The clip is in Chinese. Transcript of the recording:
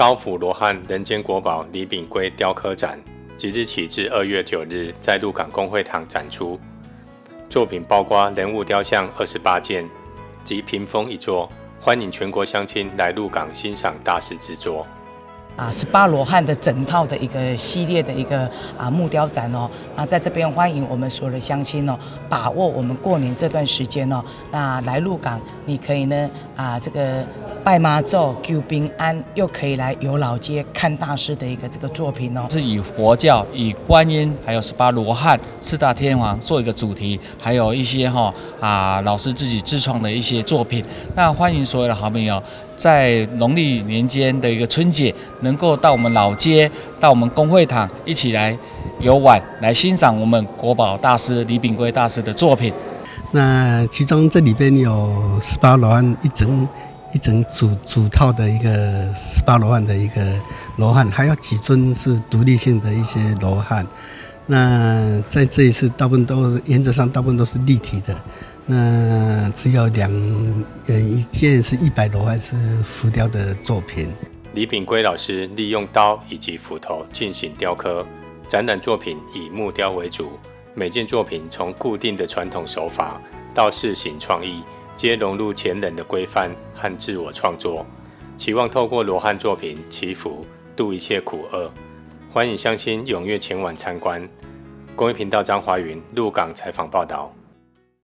刀斧罗汉人间国宝李秉圭雕刻展，即日起至2月9日在鹿港公会堂展出。作品包括人物雕像28件及屏风1座，欢迎全国乡亲来鹿港欣赏大师之作。 18罗汉的整套的一个系列的一个木雕展哦，那在这边欢迎我们所有的乡亲哦，把握我们过年这段时间哦，那来鹿港你可以呢这个拜妈祖求平安，又可以来游老街看大师的一个这个作品哦， 是以佛教、以观音还有18罗汉、4大天王做一个主题，还有一些老师自己自创的一些作品。那欢迎所有的好朋友，在农历年间的一个春节，能够到我们老街、到我们公会堂一起来游玩，来欣赏我们国宝大师李秉圭大师的作品。 那其中这里边有18罗汉一整组套的一个18罗汉的一个罗汉，还有几尊是独立性的一些罗汉。那在这一次大部分原则上大部分都是立体的，那只有一件是100罗汉是浮雕的作品。 李秉圭老师利用刀以及斧头进行雕刻，展览作品以木雕为主，每件作品从固定的传统手法到式型创意，皆融入前人的规范和自我创作，期望透过罗汉作品祈福，度一切苦厄。欢迎乡亲踊跃前往参观。公益频道张华云鹿港采访报道。